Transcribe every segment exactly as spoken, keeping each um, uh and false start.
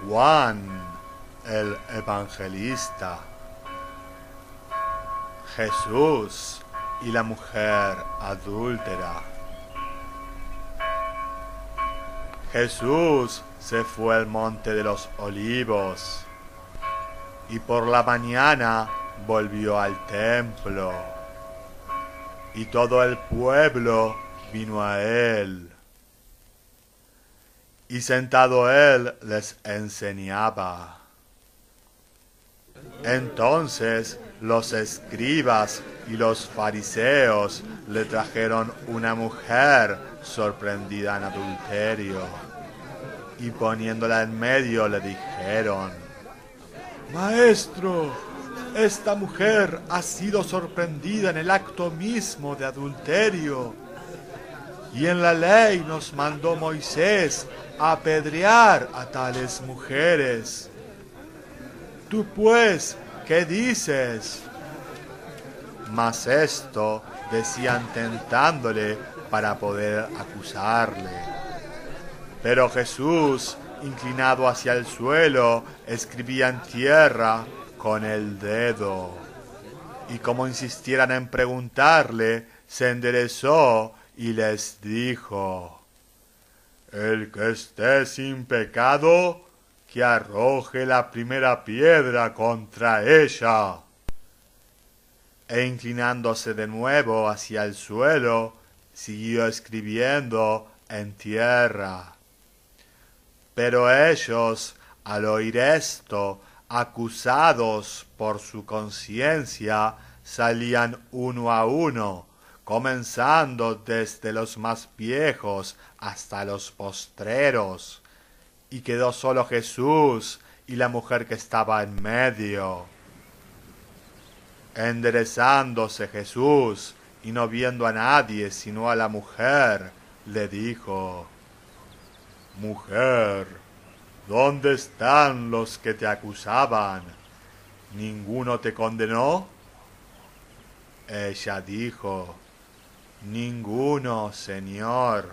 Juan el Evangelista. Jesús y la mujer adúltera. Jesús se fue al monte de los olivos y por la mañana volvió al templo y todo el pueblo vino a él y sentado él les enseñaba. Entonces los escribas y los fariseos le trajeron una mujer sorprendida en adulterio y poniéndola en medio le dijeron: Maestro, esta mujer ha sido sorprendida en el acto mismo de adulterio y en la ley nos mandó Moisés a apedrear a tales mujeres. Tú pues, ¿qué dices? Mas esto decían tentándole para poder acusarle. Pero Jesús, inclinado hacia el suelo, escribía en tierra con el dedo. Y como insistieran en preguntarle, se enderezó y les dijo: El que esté sin pecado, que arroje la primera piedra contra ella. E inclinándose de nuevo hacia el suelo, siguió escribiendo en tierra. Pero ellos, al oír esto, acusados por su conciencia, salían uno a uno, comenzando desde los más viejos hasta los postreros, y quedó solo Jesús y la mujer que estaba en medio. Enderezándose Jesús y no viendo a nadie sino a la mujer, le dijo: Mujer, ¿dónde están los que te acusaban? ¿Ninguno te condenó? Ella dijo: Ninguno, Señor.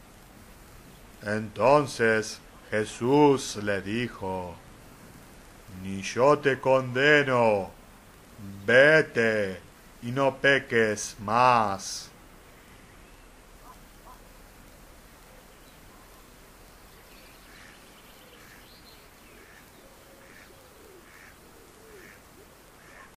Entonces Jesús le dijo: Ni yo te condeno, vete y no peques más.